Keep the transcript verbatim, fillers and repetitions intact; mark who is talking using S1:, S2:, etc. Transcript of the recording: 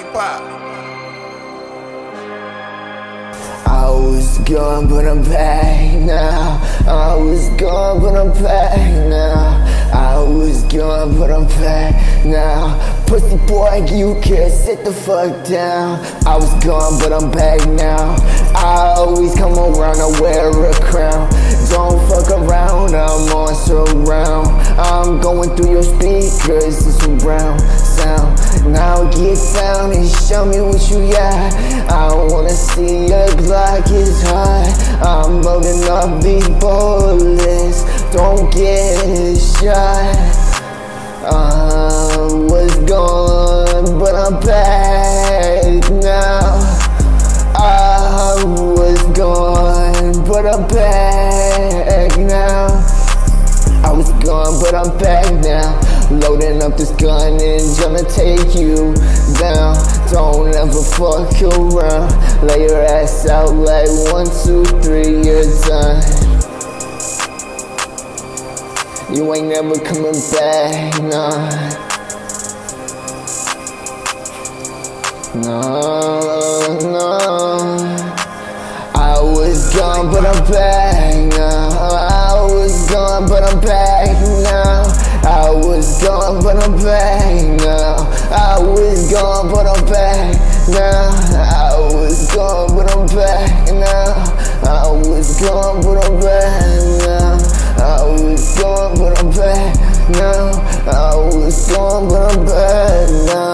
S1: hip-hop.
S2: I was gone, but I'm back now. I was gone, but I'm back now. I was gone, but I'm back now. Pussy boy, you can sit the fuck down. I was gone, but I'm back now. I always come around, I wear a crown. Don't fuck around, I'm on surround. I'm going through your speakers, it's surround sound. Now get found and show me what you got. I wanna see your Glock is hot. I'm loading up these bullets, don't get shot. I was gone, but I'm back now. I was gone, but I'm back now. I was gone, but I'm back now. Loading up this gun and gonna take you down. Don't ever fuck around. Lay your ass out like one, two, three, you're done. You ain't never coming back, nah. No, no. I was gone, but I'm back now. I was gone, but I'm back now. I was gone, but I'm back now. I was gone, but I'm back now. I was gone, but I'm back now. I was gone, but I'm back now. I was gone, but I'm back now. I was gone, but I'm back now.